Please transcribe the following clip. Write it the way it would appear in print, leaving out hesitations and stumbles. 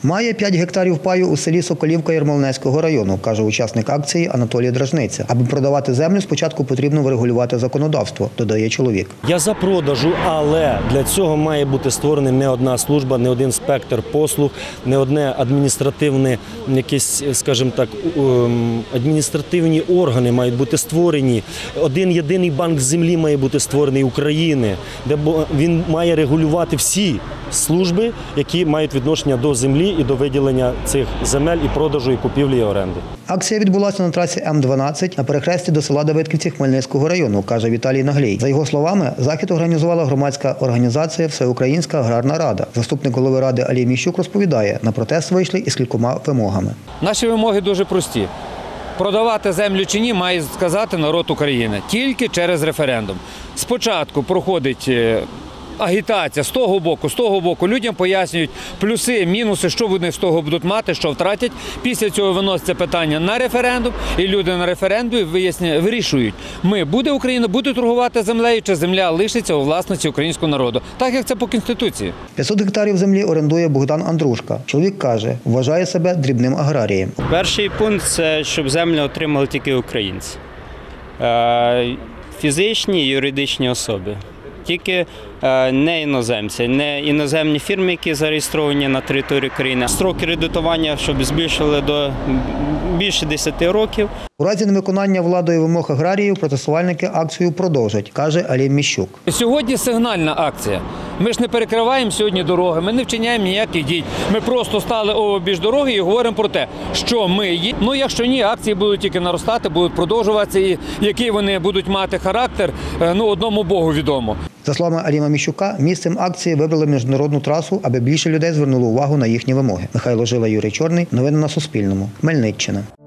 Має 5 гектарів паю у селі Соколівка Ярмолинецького району, каже учасник акції Анатолій Дражниця. Аби продавати землю, спочатку потрібно врегулювати законодавство, додає чоловік. Я за продажу, але для цього має бути створений не одна служба, не один спектр послуг, не одне адміністративне, якісь, скажімо так, адміністративні органи мають бути створені. Один єдиний банк землі має бути створений України, де він має регулювати всі служби, які мають відношення до землі і до виділення цих земель і продажу, і купівлі, і оренди. Акція відбулася на трасі М-12 на перехресті до села Давидківці Хмельницького району, каже Віталій Наглій. За його словами, захід організувала громадська організація «Всеукраїнська аграрна рада». Заступник голови ради Алій Міщук розповідає, на протест вийшли із кількома вимогами. Наші вимоги дуже прості. Продавати землю чи ні, має сказати народ України. Тільки через референдум. Спочатку проходить агітація з того боку. Людям пояснюють плюси, мінуси, що вони з того будуть мати, що втратять. Після цього виноситься питання на референдум, і люди на референдумі вирішують, буде Україна, буде торгувати землею, чи земля лишиться у власності українського народу. Так, як це по Конституції. 500 гектарів землі орендує Богдан Андрушка. Чоловік каже, вважає себе дрібним аграрієм. Перший пункт – це щоб землю отримали тільки українці. Фізичні і юридичні особи. Тільки не іноземці, не іноземні фірми, які зареєстровані на території країни. Строки кредитування, щоб збільшили до більше 10 років. У разі невиконання владою вимог аграріїв протестувальники акцію продовжать, каже Алій Міщук. Сьогодні сигнальна акція. Ми ж не перекриваємо сьогодні дороги, ми не вчиняємо ніяких дій. Ми просто стали обіж дороги і говоримо про те, що ми є. Ну, якщо ні, акції будуть тільки наростати, будуть продовжуватися, і який вони будуть мати характер, одному Богу відомо. За словами Аліма Міщука, місцем акції вибрали міжнародну трасу, аби більше людей звернуло увагу на їхні вимоги. Михайло Жила, Юрій Чорний. Новини на Суспільному. Хмельниччина.